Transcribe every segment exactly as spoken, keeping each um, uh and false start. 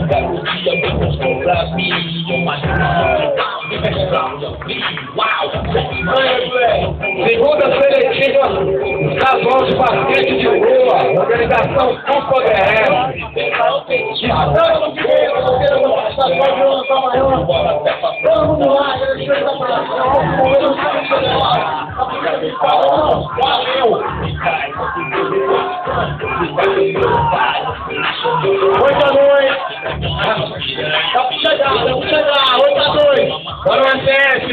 garotinha me mostrou pra mim uma segunda seletiva estadual de basquete de rua, organização Confoderés. Estamos no primeiro, terceiro, estadual de Lança Maior. Vamos lá, valeu! oito a dois. Vamos chegar, vamos chegar. oito a dois. Bora o sete.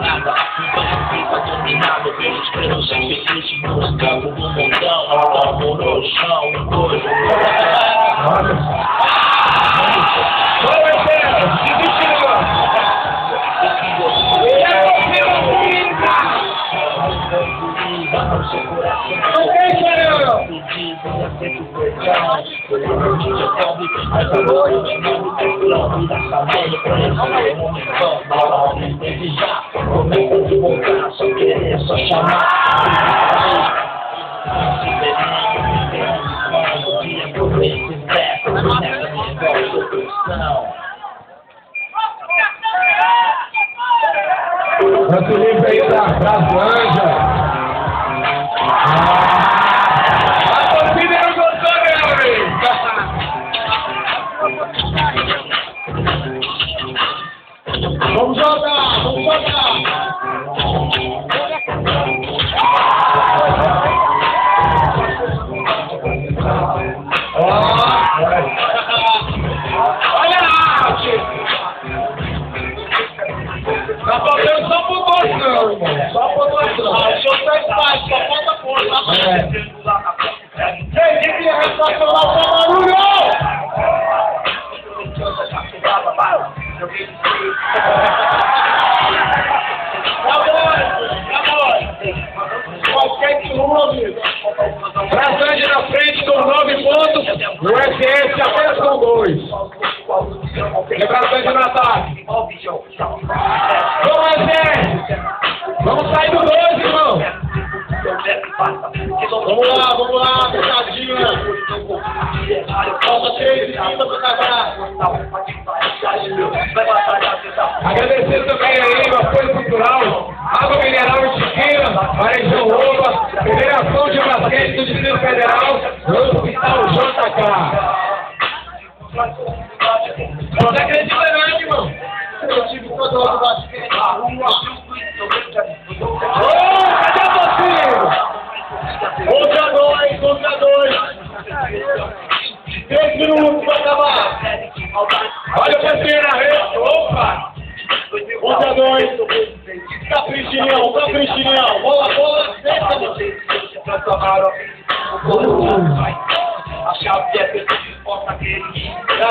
Dominado pelos pretos sem feliz, buscando do montão, amor no chão, dois. Bora o sete. Desiste não. Começa de voltar, só querer, só chamar. Lance livre aí pra Brasília. A torcida não gostou, meu amigo. Vamos jogar, vamos jogar. Olha lá, tá faltando só por dois, não, irmão. Só por dois, não. Ah, o senhor tá espaço, só falta força. Quem disse que ia resgatar lá o barulho? Brasília na frente com nove pontos, o S S apenas com dois. E Brasília no ataque. Vamos, S S! Vamos sair do dois, irmão! Vamos lá, vamos lá, fechadinha! Falta três e cinco pra acabar. Agradecer também aí o apoio cultural, água mineral e chiqueira, Varejão Oba, Federação de Basquete do Distrito Federal, no Hospital J K. Não acredita não, irmão? Eu tive todo o basquete na rua. Ô, cadê você? Contra dois, contra dois. Três minutos pra acabar. Olha o passeio na rede. Opa! Contra dois. Caprichinhão, caprichinhão. Bola, bola. Senta. A chave é feita de porta aquele que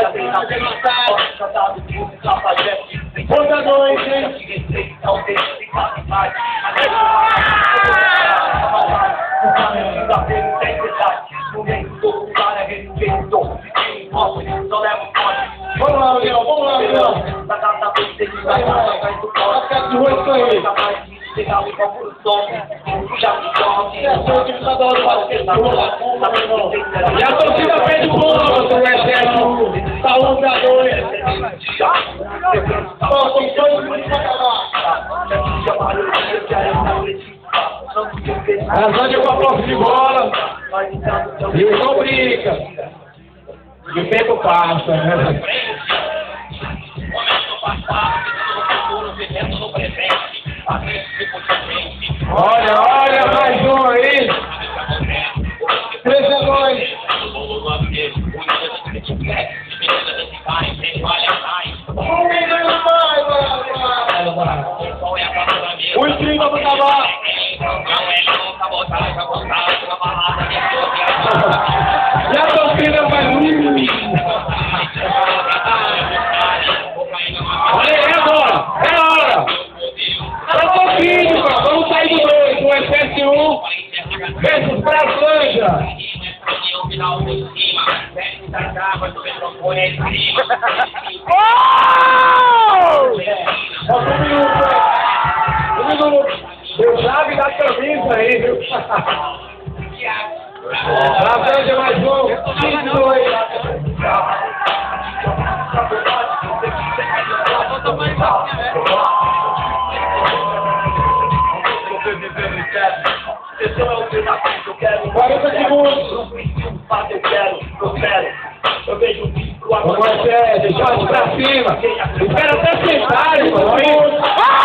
contra dois, hein? Vamos lá, Leão, vamos lá, Leão. Vai ficar de rua isso aí. E a torcida pede bola, o S S. Tá um pra dois. Tem dois minutos pra acabar. Brasília com a posse de bola. E o João brinca. E o tempo passa, né? Olha, olha, mais um aí. três a dois. O trinta para acabar. E a torcida vai muito. Olha aí, é agora. É a hora. Só um pouquinho, vamos sair do dois. O S S um versus Brasília. Só um minuto. Um minuto. Deu chave da camisa aí, viu? Brasília mais um. cinco a dois. quarenta segundos. Eu quero, eu quero. Eu vejo o bico agora. Vamos, Marcelo, joga pra cima. Espera até sentar, irmão.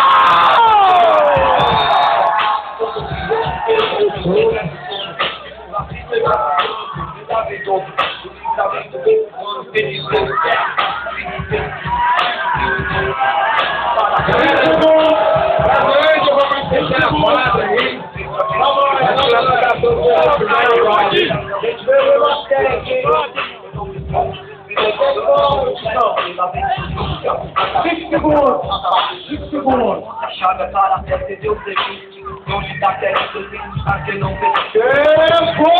cinco segundos. cinco segundos. A chave é para até entender o seguinte. Onde tá querendo, tá que não vê. Tempo!